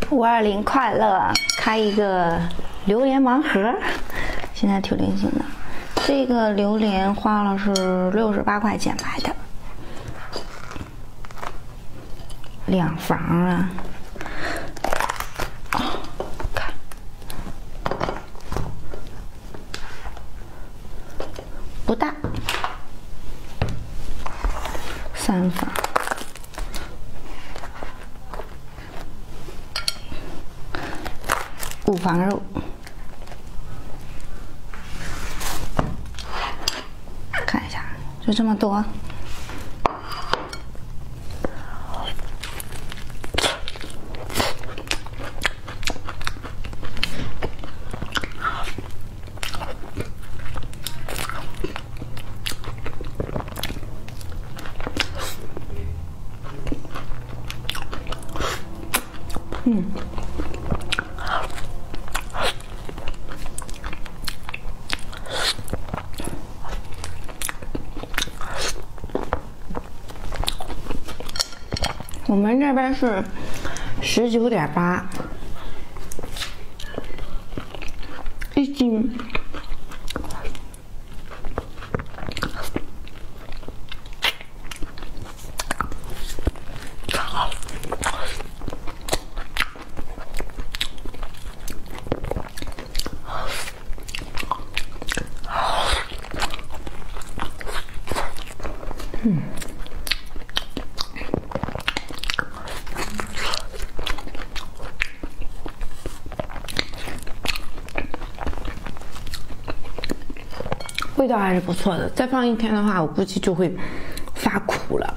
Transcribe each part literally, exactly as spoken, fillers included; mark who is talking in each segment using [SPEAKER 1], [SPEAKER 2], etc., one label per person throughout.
[SPEAKER 1] 五二零快乐！开一个榴莲盲盒，现在挺流行的。这个榴莲花了是六十八块钱买的，两房啊。看，不大，三房。 五房肉，看一下，就这么多。嗯。 我们这边是十九点八一斤，嗯。 味道还是不错的，再放一天的话，我估计就会发苦了。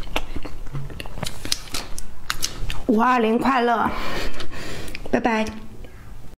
[SPEAKER 1] 五二零快乐，拜拜。